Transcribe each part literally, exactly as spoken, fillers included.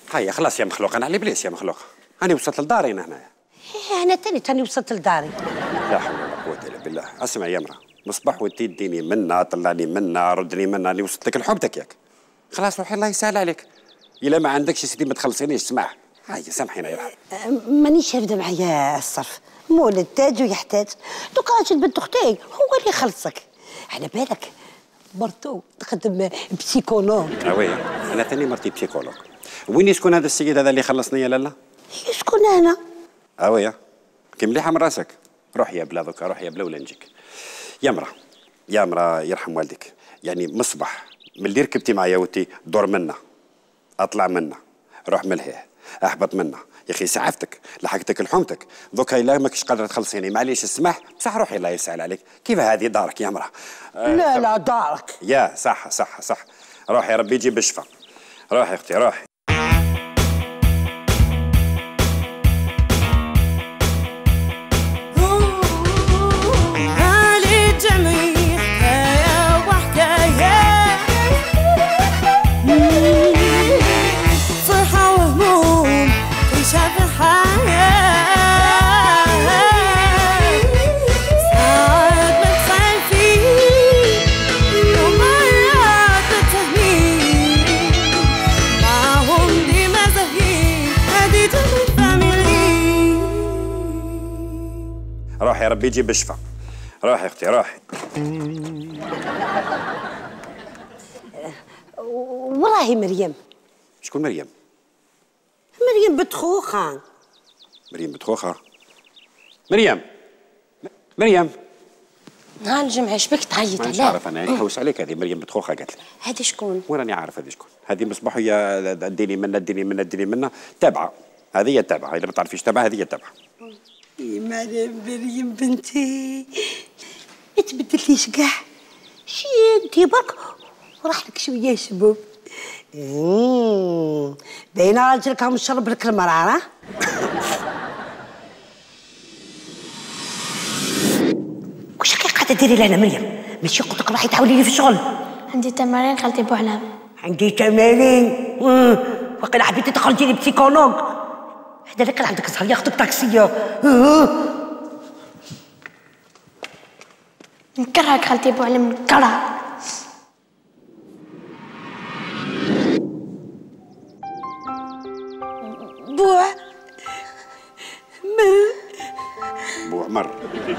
هيا خلاص يا مخلوق، انا على بليس يا مخلوق، انا وصلت لداري انا هنايا. انا تاني تاني وصلت لداري. لا حول ولا قوة الا بالله. اسمع يا مرا، مصباح وانت تديني منا، طلعني منا، ردني منا، انا وصلت لك لحومتك ياك. خلاص روحي الله يسهل عليك. الا ما عندكش سيدي ما تخلصينيش، اسمع. هيا سامحينا يا رحمة. مانيش هابده معايا الصرف، مولد تاج ويحتاج. دوكا راجل بنت اختي هو اللي يخلصك. على بالك مرتو تخدم بسيكولوج. اوي انا ثاني مرتي بسيكولوج. وين يسكن هذا السيد هذا اللي خلصني يا لالا؟ يسكن هنا. اوي كي مليحه من راسك. روح يا بلا دوكا، روح يا بلا ولا نجيك. يا مرا يا مرا يرحم والديك، يعني مصبح من اللي ركبتي معايا وتي دور منا، اطلع منا، روح ملهيه، احبط منا. يا اخي سعفتك، لحقتك لحومتك، دوكا الا ماكش قادره تخلصيني معليش اسمح، بصح روحي الله يسهل عليك. كيف هذه دارك يا مرا؟ أه لا لا دارك. يا صح صح صح. روحي ربي يجيب الشفا. روحي اختي روحي. روحي يا ربي يجيب الشفا. روحي اختي روحي. والله مريم. شكون مريم؟ مريم بنت خوخة. مريم بنت خوخة؟ مريم مريم نهار الجمعة شبيك تعيط عليها؟ مانيش عارف انا، نحوس عليك. هذه مريم بنت خوخة قالت لي. هذه شكون؟ وين راني عارف هذه شكون؟ هذه مصباح هي اديني منا اديني منا اديني منا تابعة. هذه هي التابعة، إذا ما تعرفيش تابعة هذه هي التابعة. يا مريم مريم بنتي ما تبدليش كاع، شي انتي برك وراح لك شويه شباب. اممم باينه راجلك هم شرب لك المراره. واش راكي قاعده ديري لهنا مريم؟ ماشي قلت لك راحي تعاونيني في الشغل. عندي تمارين خالتي بوعلام. عندي تمارين؟ واقيلا حبيتي تخرجيني بسيكولوج. هذا اللي كان عندك زهر ياخذك طاكسيه. نكرهك خالتي بوعلام، نكرهك. بوع مر بوع مر.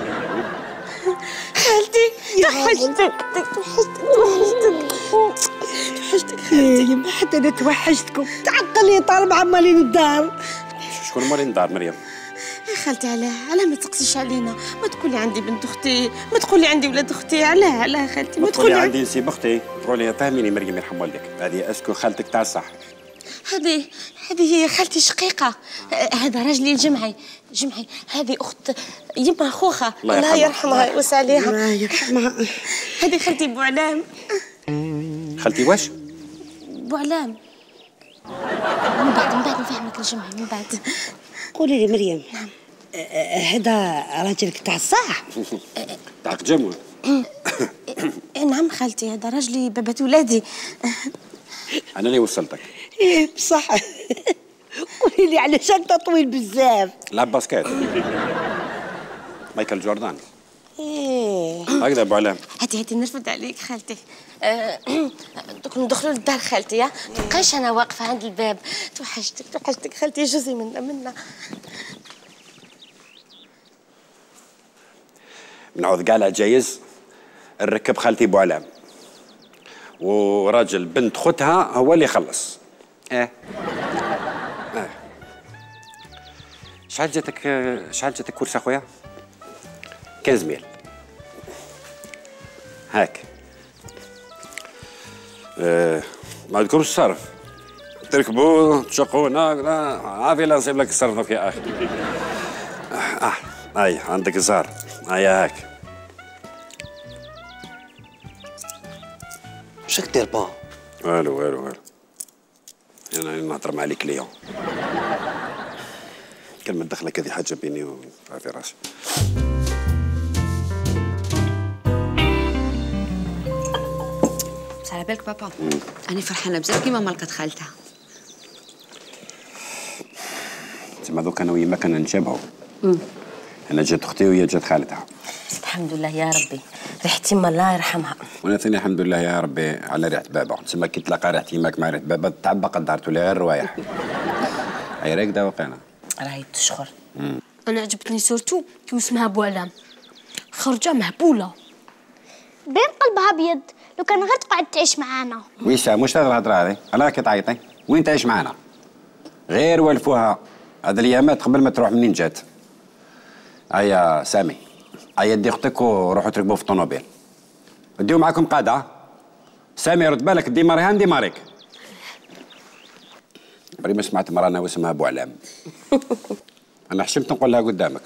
خالتي توحشتك توحشتك توحشتك توحشتك خالتي. ما حتى انا توحشتكم. تعقلي طالب عمالين الدار. شكون مالين الدار مريم؟ يا خالتي علاه علاه ما تسقسيش علينا، ما تقولي عندي بنت اختي، ما تقولي عندي ولاد اختي. علاه علاه خالتي ما تقولي عندي نسيب اختي. تقولي فهميني مريم يرحم والديك، هذه اسكو خالتك تاع الصح؟ هذه هذه هي خالتي شقيقه. هذا راجلي الجمعي جمعي. هذه اخت يما خوخه الله يرحمها ويوسع عليها. الله يرحمها. هذه خالتي بوعلام. خالتي واش؟ بوعلام. من بعد من بعد نفهمك الجمعي من بعد. قولي لي مريم. نعم. هذا راجلك تاع الصح؟ تاع قجم. نعم خالتي، هذا راجلي بابات ولادي. انا اللي وصلتك. ايه بصح. قولي لي علاش انت طويل بزاف؟ لعب باسكيت. مايكل جوردان. ايه هكذا ابو علام. هاتي هاتي نرفد عليك خالتي. دوك ندخلوا للدار خالتي. يا مابقاش انا واقفه عند الباب. توحشتك توحشتك خالتي، جوزي منا منا. نعوض كاع العجايز نركب خالتي ابو علام، وراجل بنت خوتها هو اللي يخلص. ايه اه شحال جاتك شحال جاتك كرسي اخويا؟ خمسة ميل هاك. اه ما عندكمش الصرف، تركبوا تشقوا هنا عافية لا نصيب لك الصرف دوك يا اخي. اه هاي عندك الزهر هاي هاك. واش راك دير با؟ والو والو والو، انا نهضر مع لي كليون. كلمة دخلك هذه حاجة بيني وفي راسي. بس على بالك بابا، أنا فرحانة بزاف كيما ملقت خالتها. تما دوك انا ويما كنا نتشابهوا. انا جات اختي وهي جات خالتها. الحمد لله يا ربي، ريحتي ما الله يرحمها. وانا ثاني الحمد لله يا ربي على ريحه بابا، تسمى كي تلاقى ريحه يماك مع ريحه بابا تعبى قدرتوا لها الروايح. هاي راكده وقينا. راهي تشخر. انا عجبتني سورتو كي اسمها بوعلام، خرجه مهبوله بين قلبها ابيض. لو كان غير تقعد تعيش معانا. ويش مش هذا الهضره هذه؟ انا راكي تعيطي وين تعيش معانا؟ غير والفوها هذا الايامات قبل ما تروح منين جات. هيا سامي، هيا دي اختك وروحوا تركبوا في الطوموبيل. ديو معاكم قاده. سامي رد بالك دي ماريهان دي ماريك. عمري ما سمعت مرانا واسمها بوعلام. انا حشمت نقولها قدامك.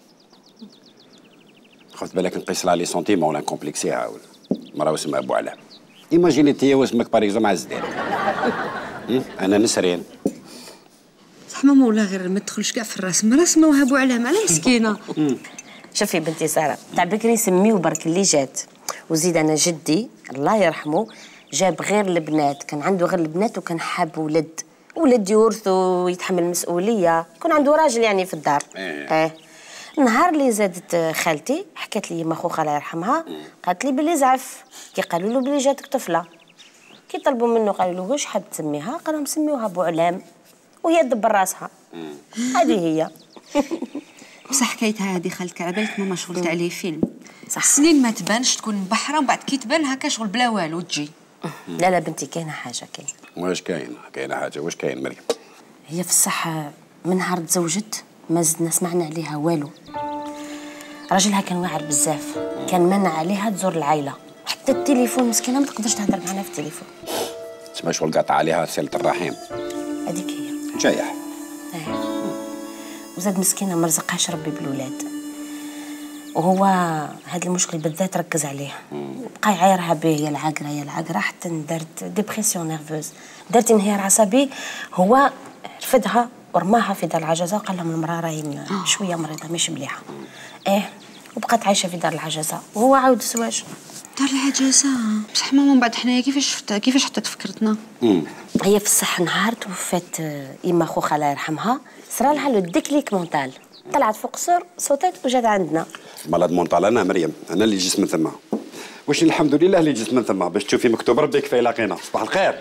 خذ بالك نقيس لها لي سونتيمون ولا نكومبليكسيها مرا واسمها بوعلام. ايماجينيتي هي واسمك باريزو مع الزدان. انا نسرين. صح ماما والله غير ما تدخلش كاع في الراس، مرا سموها بوعلام على مسكينه. شوفي بنتي ساره، تاع بكري سميو برك اللي جات، وزيد انا جدي الله يرحمه جاب غير البنات، كان عنده غير البنات وكان حاب ولد، ولد يورثوا ويتحمل المسؤوليه، يكون عنده راجل يعني في الدار. اه النهار اللي زادت خالتي حكت لي يما خوخه الله يرحمها، قالت لي بلي زعف كي قالوا له بلي جاتك طفله، كي طلبوا منه قالوا له واش حاب تسميها؟ قال لهم سميوها بوعلام، وهي تدبر راسها. هذه هي. بصح حكايتها هذه خالتك على بالك ماما شغلت عليه فيلم. صح سنين ما تبانش تكون مبحره ومن بعد كي تبان هكا شغل بلا والو تجي. لا لا بنتي كاينه حاجه كاين. واش كاين؟ كاينه حاجه واش كاين مريم؟ هي في الصحة من نهار تزوجت ما زدنا سمعنا عليها والو. راجلها كان واعر بزاف، كان منع عليها تزور العائلة، حتى التليفون مسكينة ما تقدرش تهضر معنا في التليفون. تسمى شغل قاطع عليها صلة الرحم. هذيك هي. جايح. اه. وزاد مسكينة ما رزقهاش ربي بالولاد. وهو هذا المشكل بالذات ركز عليه. بقى يعايرها به يا العقرة يا العقرة حتى دارت ديبرسيون نيرفوز، دارت انهيار عصبي. هو رفدها ورماها في دار العجزة وقال لهم المرأة راهي شوية مريضة مش مليحة. ايه وبقات عايشة في دار العجزة وهو عاود الزواج. دار العجزة بصح ماما من بعد حنايا كيفاش شفتها كيفاش حتى تفكرتنا؟ هي في الصح نهار توفات يما خوخة الله يرحمها صرا لها لو ديكليك مونتال، طلعت فوق السور صوتات وجات عندنا. مرض مونطال انا مريم، انا اللي جيت من ثما. واش الحمد لله اللي جيت من ثما باش تشوفي مكتوب ربي كفايه لاقينا. صباح الخير.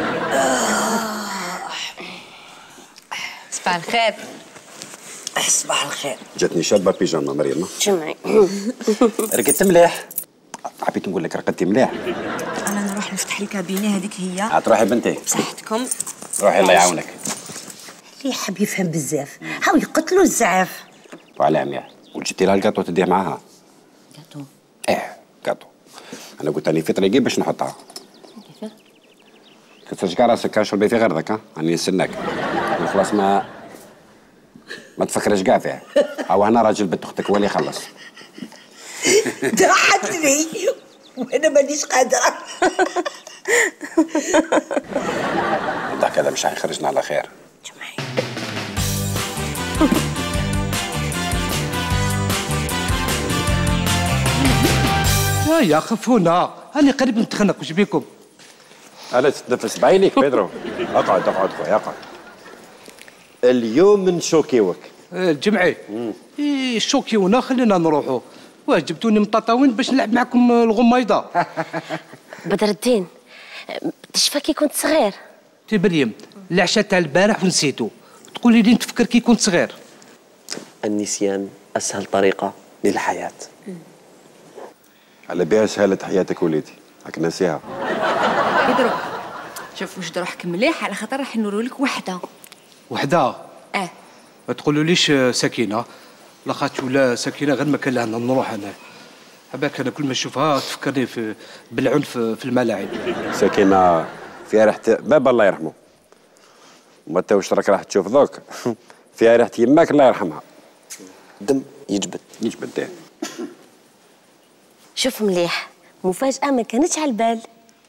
صباح الخير. صباح الخير. جاتني شابه بيجاما مريم. جمعي. رقدت مليح. حبيت نقول لك رقدتي مليح. انا نروح نفتح الكابينه هذيك هي. تروحي بنتي. بصحتكم. روحي الله يعاونك. اللي يحب يفهم بزاف هاو يقتلوا الزعاف. وعلى عمياء وجبتي لها الكاطو تديه معاها. كاتو. ايه كاطو. انا قلت راني في طريقي باش نحطها. كيفاه؟ كترجع كاع راسك اشربي في غردك ها راني نستناك. خلاص ما ما تفكرش كاع فيه. هاو هنا راجل بنت اختك هو اللي يخلص. ضحكتني وانا مانيش قادره. الضحك هذا مش حيخرجنا على خير. جمعي. يا خفونا هاني قريب نتخنق واش بيكم؟ ألا تتنفس بعينيك بيدرو. اقعد اقعد خويا اقعد. اليوم نشوكيوك. الجمعي إيه شوكيونا خلينا نروحوا. واه جبتوني مطاطاوين باش نلعب معكم الغميضه. بدر الدين تشفى كي كنت صغير. تي مريم العشاء تاع البارح ونسيتو، تقولي لي نتفكر كي كنت صغير. النسيان اسهل طريقه للحياه. على بها سهلة حياتك وليدي، راك ناسيها. يدرو شوف وش روحك مليح على خاطر راح نورو لك وحده. وحده؟ اه. ما تقولوليش سكينه، لاخاطش ولا سكينه غير ما كان لها نروح انا. عباك انا كل ما نشوفها تفكرني في بالعنف في الملاعب. سكينه فيها ريحه بابا الله يرحمه. وما انت واش راك راح تشوف ذوك؟ فيها ريحه يماك الله يرحمها. دم يجبد. يجبد ده. شوف مليح مفاجأة ما كانتش على البال.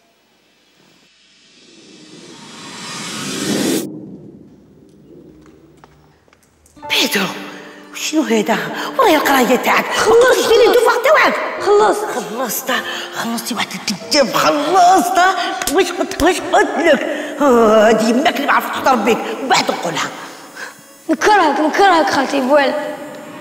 بيدرو شنو هذا؟ ورايا القرايه تاعك خلص ديري الدفعه تاعك. خلص خلصت خلصتي واحد الكذاب خلصت. واش قلت واش قلت لك؟ هذه يماك اللي ما عرفتش تربيك ومن بعد نقولها. نكرهك نكرهك خالتي بوعلام.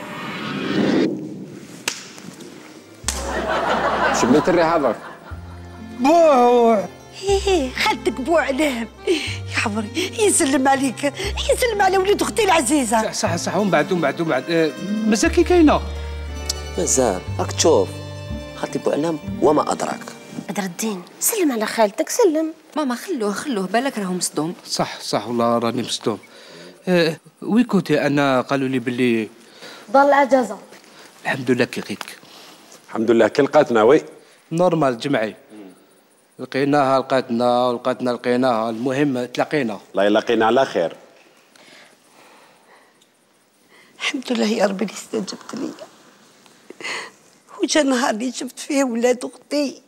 شبيت الري هذاك بوع ايه خالتك بوعلام يا حبري يسلم عليك، يسلم على ولد اختي العزيزه. صح صح صح. ومن بعد ومن بعد ومن بعد أه مازال كي كاينه مازال راك تشوف خالتي بوعلام وما أدراك. بدر الدين سلم على خالتك سلم. ماما خلوه خلوه بالك راهو مصدوم. صح صح والله راني مصدوم. أه وين كنتي؟ انا قالوا لي باللي ضل الاجازه. الحمد لله كي لقيتك. الحمد لله كي لقاتنا وي نورمال جمعي لقيناها لقاتنا ولقاتنا لقيناها، المهم تلاقينا. الله يلاقينا على خير. الحمد لله يا ربي اللي استجبت لي، وجا نهار اللي شفت فيه ولاد اختي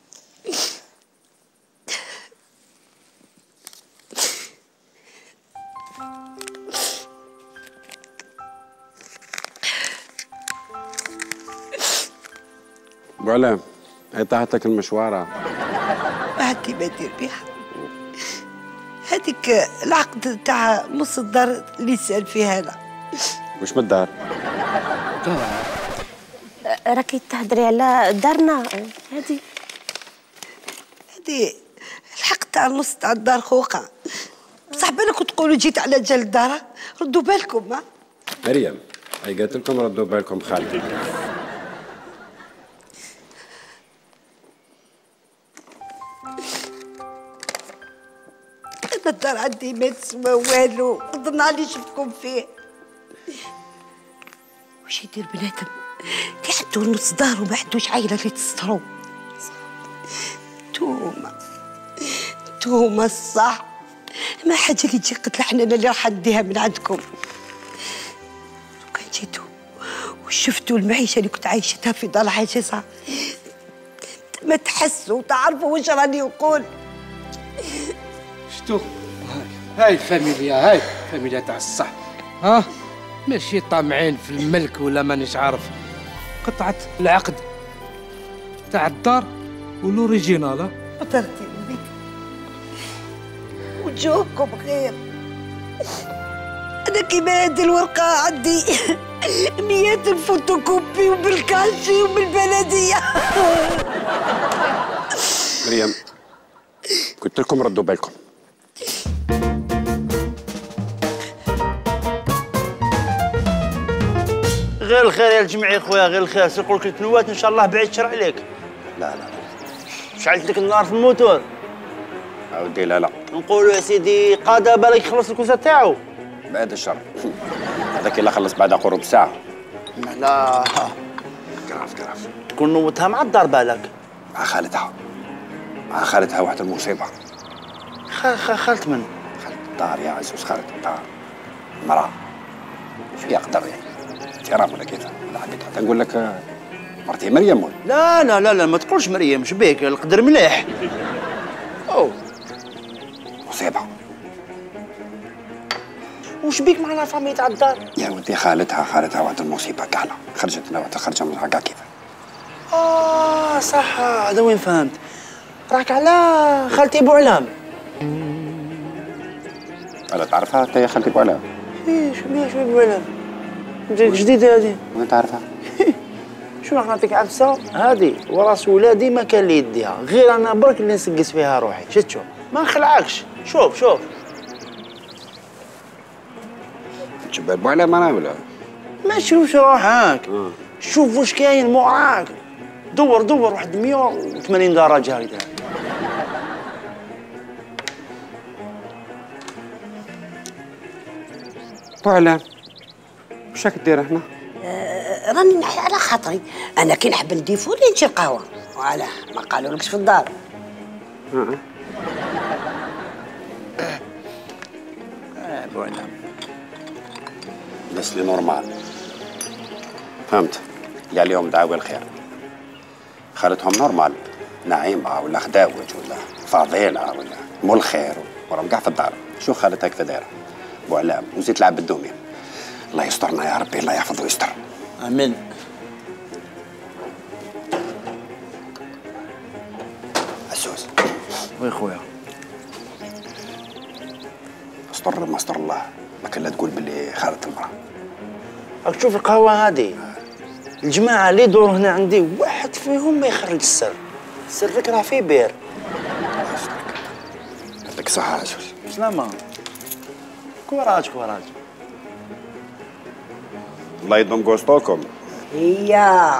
بوعلام هي طاحتك المشوارة. ما عندي ما ندير بها. هذيك العقد تاع نص الدار اللي سال فيها انا. وش بالدار؟ راكي تهدري على دارنا هذه. هذه الحق تاع النص تاع الدار خوخه، بصح بالكم تقولوا جيت على جال الدار، ردوا بالكم. ها مريم هي قالت لكم ردوا بالكم خالتي. انا الدار عندي ما تسوى والو، النهار اللي شفتكم فيه. وش يدير بنادم اللي عنده نص دار وما عندوش عائله اللي تسترو؟ توما توما الصح، ما حاجه اللي تجي قتل الحنانه اللي راح نديها من عندكم. لو كان جيتوا وشفتوا المعيشه اللي كنت عايشتها في دار العجزه ما تحسوا وتعرفوا واش راني نقول. شتو هاي الفاميليا، هاي الفاميليا تاع الصح. ها ماشي طامعين في الملك ولا مانيش عارف. قطعة العقد تاع الدار والأوريجينال. قدرتي بك وجوهكم غير. أنا كيما هذه الورقة عندي مئات الفوتوكوبي وبالكاشي وبالبلدية. مريم قلت لكم ردوا بالكم. غير الخير يا الجمعي خويا، غير الخير. سيقول لك الكنوات ان شاء الله بعيد شرع عليك. لا لا لا شعلت لك النار في الموتور. عودي لا لا. نقولوا يا سيدي قاده بالك يخلص الكوسه تاعو. بعد الشر هذاك اللي خلص بعد قرب ساعة. لا كراف كراف تكون نوتها مع الدار بالك. مع خالتها مع خالتها واحد المصيبة. خ... خ... خالت من؟ خالت الدار يا عزوز، خالت الدار مرأة. شو يقدر يعني؟ احترام ولا كيف؟ ولا حبيت حتى نقول لك مرتي مريم ولا؟ لا لا لا لا ما تقولش مريم، شبيك القدر مليح. أو مصيبة. وش بيك مع لا فامي تاع الدار؟ يا ودي خالتها خالتها واحد المصيبة كحلة، خرجت لنا وقت خرجة من هكا كيف؟ آه صح، هذا وين فهمت. راك على خالتي بوعلام. ألا تعرفها أنت يا خالتي بوعلام؟ إيه شو بيها شو بوعلام؟ جديدة هذه. وين تعرفها؟ شو راح نعطيك عفسة؟ هذه وراس ولادي ما كان لي يديها، غير أنا برك اللي نسقس فيها روحي، شت شوف، ما نخلعكش، شوف شوف. تشبه بوعلام أنا ولا؟ ما تشوفش روحك، شوف واش كاين موراك، دور دور واحد مئة وثمانين درجة هكذا. بوعلام واش راك دير هنا؟ آه راني نحي على خاطري، أنا كي نحب نديفو اللي نجي القهوة، وعلاه ما قالولكش في الدار. آه. آه بوعلام الناس اللي نورمال فهمت، اللي عليهم دعاوى الخير، خالتهم نورمال، نعيمة ولا خداوج ولا فضيلة ولا مول خير وراهم كاع في الدار. شو خالتها كيف دايرة؟ بوعلام وزيد تلعب بالدومي. الله يسترنا يا ربي، الله يحفظ ويستر. امين. عزوز وي خويا استر ما استر الله، ما كان لا تقول باللي خارت المرأة. راك تشوف القهوة هذه الجماعة اللي يدوروا هنا عندي واحد فيهم ما يخرج السر. سرك راه في بير. يعطيك الصحة عزوز. سلامة. كوراج كوراج. الله يدوم قوسطوكم. هيا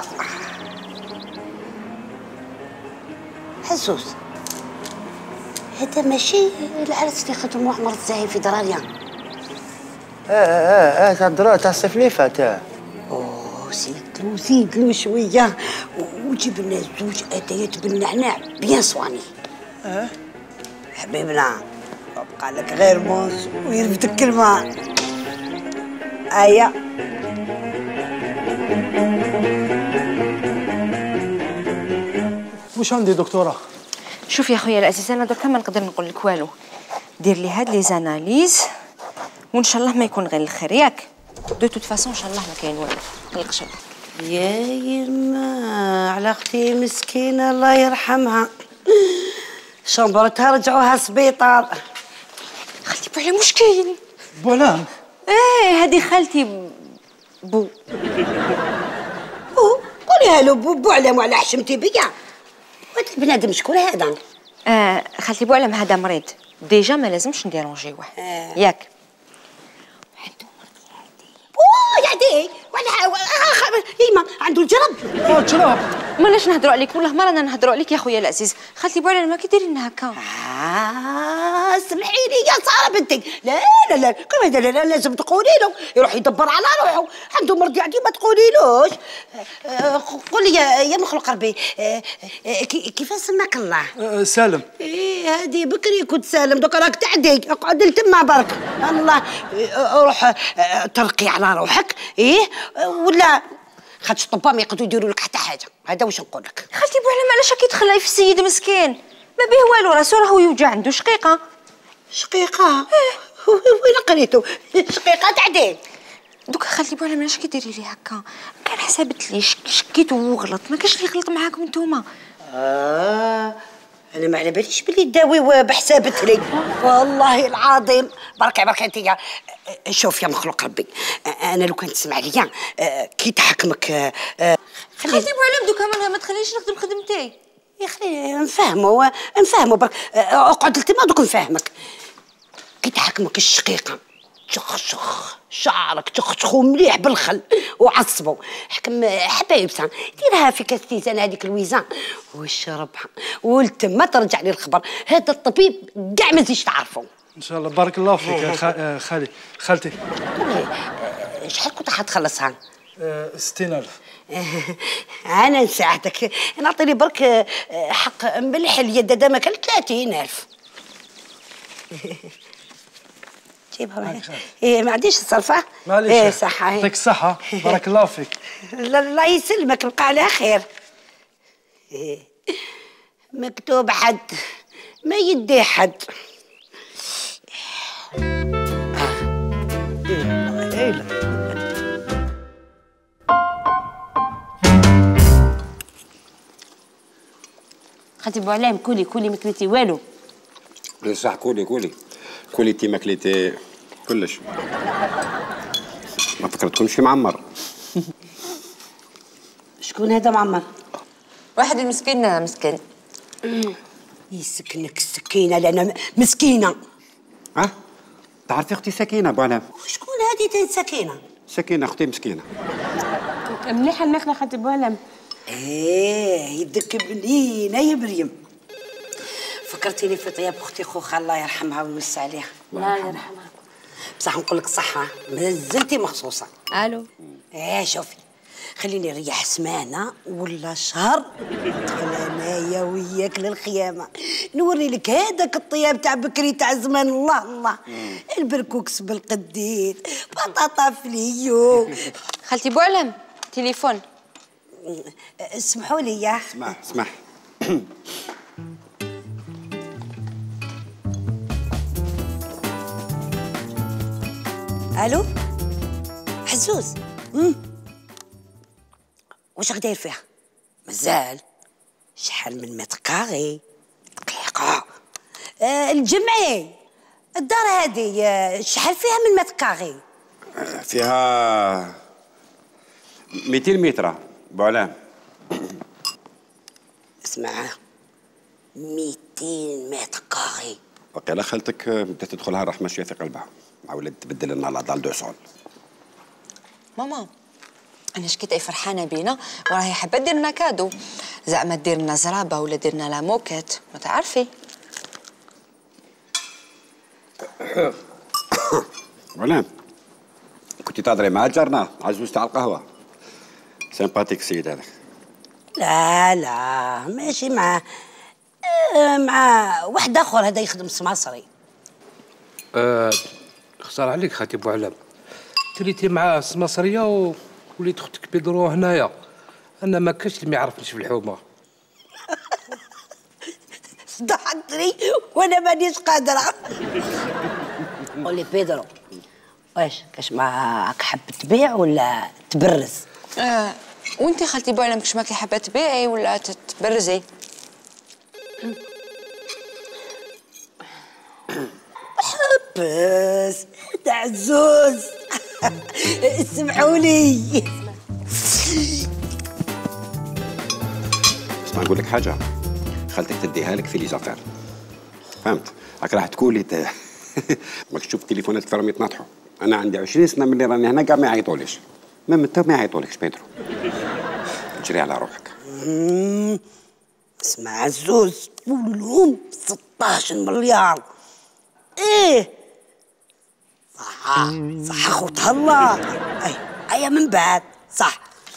حسوس، هذا ماشي العرس اللي خدموه عمر الزاهي في دراريا. اه اه اه تاع الدرا تاع السفليفة تاع. اوه زيدلو زيدلو شوية وجيب لنا زوج أتايات بالنعناع بيان صواني. اه حبيبنا بقى لك غير موس ويرفدك كلمة. أيا واش عندي دكتورة؟ شوف يا خويا العزيز، انا دركا ما نقدر نقول لك والو. دير لي هاد لي زاناليز وان شاء الله ما يكون غير الخير ياك. دو توت فاسون ان شاء الله ما كاين والو. قلقش عليك. يا يما على اختي مسكينه الله يرحمها، شمبرتها رجعوها سبيطار. خالتي بوعلام واش كاين؟ بوعلام؟ ايه هادي خالتي بو. بو قوليها له بو بوعلام وعلى حشمتي بيا. هذا البنادم شكون هذا؟ آه خالتي بوعلام هذا مريض ديجا ما لازمش نديرونجيوه. آه. ياك اوه يعدي ولا يما عنده الجرب. اه الجرب. ماناش نهضروا عليك والله ما رانا نهضروا عليك يا خويا العزيز. خالتي بوعلام ما كي لنا هكا. اه سمحي لي يا ساره بنتي. لا لا لا كيف هذا؟ لا, لا لازم تقولي له يروح يدبر على روحه. عنده مرض يعني ما تقوليلوش. آه قولي يا يا مخلوق ربي. آه آه كيفاش سماك الله؟ آه سالم. ايه هادي بكري كنت سالم دوك راك تعدي. اقعد لتما برك الله. روح آه ترقي على روحك. ايه ولا خاطش الطبا ما يقدروا يديروا لك حتى حاجه. هذا واش نقول لك. خالتي بوعلام علاش راكي تخلعي في السيد مسكين؟ ما بيه والو راسو راهو يوجع عنده شقيقه. شقيقه؟ اه. وين قريتو؟ شقيقه تعدي. دوكا خالتي بوعلام علاش كديري لي هكا؟ كان حسبت لي شكيت وغلط، ما كاش اللي يغلط معاكم نتوما. اه انا ما على باليش بلي تداوي بحسابت لي والله العظيم. بركة بركة انت. شوف يا مخلوق ربي، انا لو كنت تسمع ليا كي تحكمك. خالتي بوعلام دوكا ما تخلينيش نخدم خدمتي. يا اخي نفهموا نفهموا برك. اقعد لتما دوك نفهمك. كي تحكمك الشقيقه تشخشخ شعرك تخشخو مليح بالخل وعصبو. حكم حبايبسها ديرها في كاس تيزان هذيك الويزان واشربها ولتما ترجع لي الخبر. هذا الطبيب كاع ما تزيدش تعرفو. ان شاء الله بارك الله فيك خ... خالي خالتي. شحال كنت حتخلصها؟ ستين ألف. انا نساعدك. نعطيني برك حق ملح اليد هذا ما كان ثلاثين ألف. جيبها. ايه ما عنديش الصرفه. معليش. ايه صحه. يعطيك الصحه بارك الله فيك. الله يسلمك بقى على خير. إيه. مكتوب حد ما يدي حد. خالتي بوعلام كولي كولي ما كليتي والو. صح كولي كولي كولي تي ما كليتي كلش. ما فكرتكمش في معمر. شكون هذا معمر؟ واحد المسكين مسكين. يسكنك السكينه لأنا مسكينه. اه تعرفي اختي سكينه بوعلام؟ شكون هذه تاع سكينه؟ سكينه اختي مسكينه. مليحه الماكله خالتي بوعلام. ايه يدك بنينه يا مريم. فكرتيني في طياب اختي خوخه الله يرحمها ويوسع عليها. الله يرحمها. بصح نقول لك الصحه مازلتي مخصوصه. الو. ايه شوفي خليني نريح سمانه ولا شهر ندخل انايا وياك للخيامه نوري لك هذاك الطياب تاع بكري تاع زمان. الله الله البركوكس بالقديد بطاطا فليو. خالتي بوعلام تليفون. اسمحوا لي يا اسمح اسمح. الو حزوز. امم واش راك داير فيها؟ مازال شحال من متر كاري دقيقة. آه الجمعي الدار هذه شحال فيها من متر كاغي؟ فيها مئتين متر بوعلام. اسمع، مئتين متر كاغي. وقيلا خالتك بدات تدخلها الرحمه شويه في قلبها، مع ولات تبدل لنا العضال دوسون. ماما انا شكيت اي فرحانه بينا وراهي حابه دير لنا كادو، زعما دير لنا زرابه ولا دير لنا لا موكيت، ما تعرفي. بوعلام كنتي تهضري مع جارنا عزوز تاع القهوه، سيمباتيك السيد هذاك. لا لا ماشي مع مع واحد اخر هذا يخدم السماصري. أه خسر عليك خالتي بوعلام، تريتي مع السماصريه وليت اختك بيدرو هنايا، انا ما كاش اللي ما يعرفنيش في الحومه. ضحكتني وانا مانيش قادره. قولي بيدرو، واش كاش معاك حاب تبيع ولا تبرز؟ آه وانتي خالتي بوعلام كاش ماكي حابه تبيعي ولا تبرزي؟ حبس هذا عزوز. اسمحوا لي. اسمع نقول لك حاجه، خالتك تديها لك في لي زافير، فهمت؟ راك راح تقولي ت... ماك تشوف تليفونات كثر يتناطحوا. انا عندي عشرين سنه ملي راني هنا كاع ما يعيطوليش، ميم انت ما يعيطولكش بيدرو. جري على روحك. اسمع عزوز، قول لهم ستطاش مليار. ايه صح صح خوت الله. اي اي من بعد صح.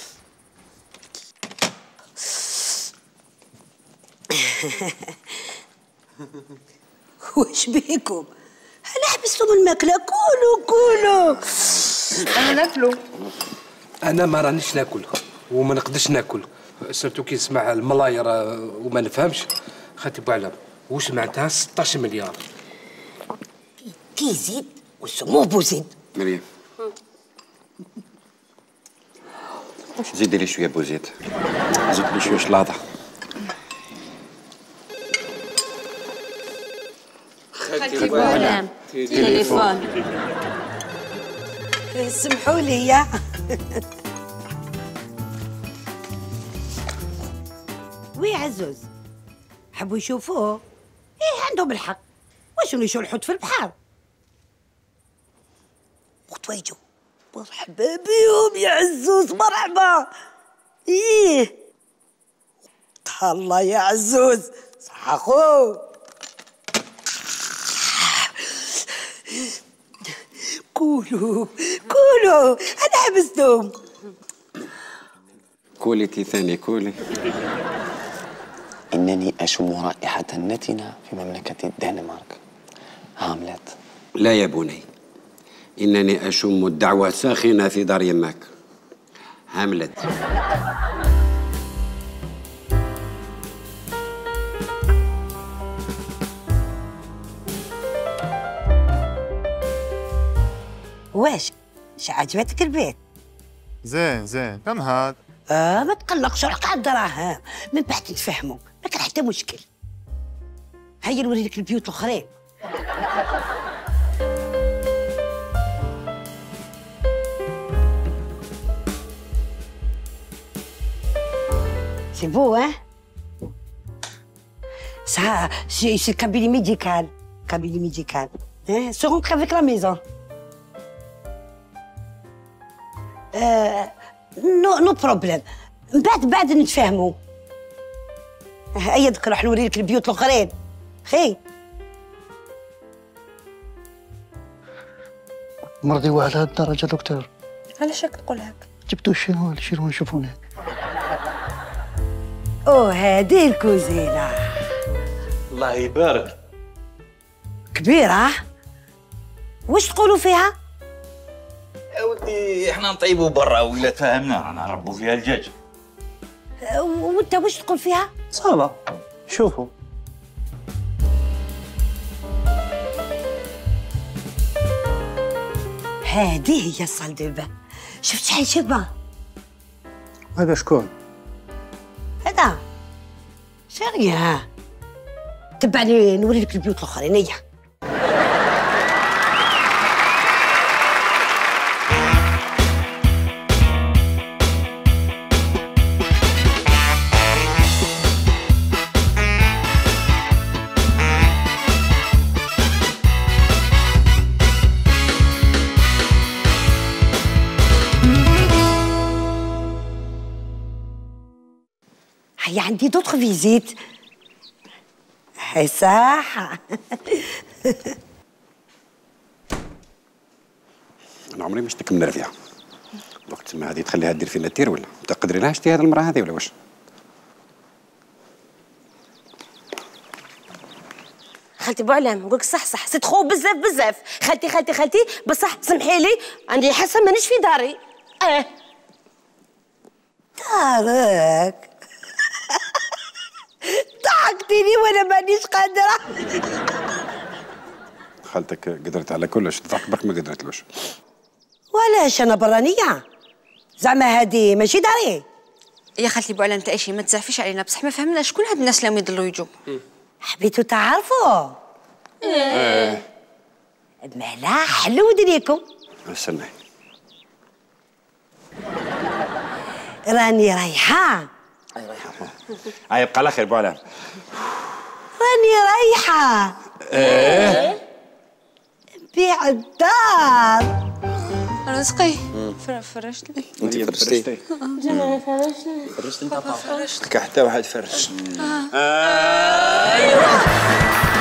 واش بيكم؟ انا حبستم الماكله، كولوا كولوا. انا ناكلو. انا ما رانيش ناكل وما نقدرش ناكل، سيرتو كي نسمع الملاير وما نفهمش. خالتي بوعلام واش معناتها ستطاش مليار؟ كي يزيد وسموه بوزيد. مريم زيدي لي شويه بوزيد، زيد لي شويه شلاضه. خالتي بوعلام تليفون. سمحوا لي يا وي عزوز، حبوا يشوفوه؟ ايه عندهم الحق، واش نمشيو الحوت في البحر؟ وتويجو مرحبا بيهم يا عزوز، مرحبا. ايه الله يا عزوز، صح اخو. كولوا كولوا، انا حبستهم. كولي تي ثاني كولي. إنني أشم رائحة نتنة في مملكة الدنمارك. هاملت. لا يا بني، إنني أشم الدعوة ساخنة في دار يماك. هاملت. واش ش عجبتك البيت؟ زين زين، كم هاد؟ آه ما تقلقش، روح قاعد دراهم من بعد نتفاهموا، ما كان حتى مشكل. هيا نوريلك البيوت الاخرين. سي بو ها؟ Ça, c'est le cabinet médical. Cabinet médical. Hein? Se rentrer avec la maison. نو نو بروبليم، من بعد بعد نتفاهموا. هيا دوك نروح نوريلك البيوت الاخرين. خي مرضي على هاد الدرجه دكتور؟ علاش راك تقول هاك؟ جبتو شنو شنو نشوفونا؟ اوه هادي الكوزينه الله يبارك. كبيره، واش تقولوا فيها؟ يا ولدي احنا نطيبوا برا ولا تفاهمنا، نربوا فيها الدجاج. وانت واش تقول فيها؟ صافا شوفوا. هذه هي الصال دابا، شفت شحال شابه. هذا شكون؟ هذا شريه. تبعني نوري لك البيوت الاخرين. هيا عندي دوطخ فيزيت. هاي صح. انا عمري ما شفتك منرفيه. وقت ما هذه تخليها دير فينا التير ولا تقدري لها شتي هذه المراه هذه ولا واش؟ خالتي بوعلام نقولك صح صح سي تخو بزاف بزاف. خالتي خالتي خالتي بصح سمحي لي عندي حاسه مانيش في داري. اه دارك. ضحكتيني وانا مانيش قادره. خالتك قدرت على كلش، تضحك برك ما قدرتلوش. وعلاش انا برانيه؟ زعما هادي ماشي داري. يا خالتي بوعلام انت ايشي ما تزعفيش علينا، بصح ما فهمنا شكون هاد الناس اللي يضلوا يجوا. حبيتوا تعرفوا؟ ايه مالا حلو ودنيكم. استنى راني رايحه. اي رايحه. اي يبقى على خير بوعلام. راني رايحه. ايه نبيع الدار. رزقي فرشت لي. انت فرشتي. انا فرشت. فرشت انت. فرشت. حتى واحد فرش. ايوه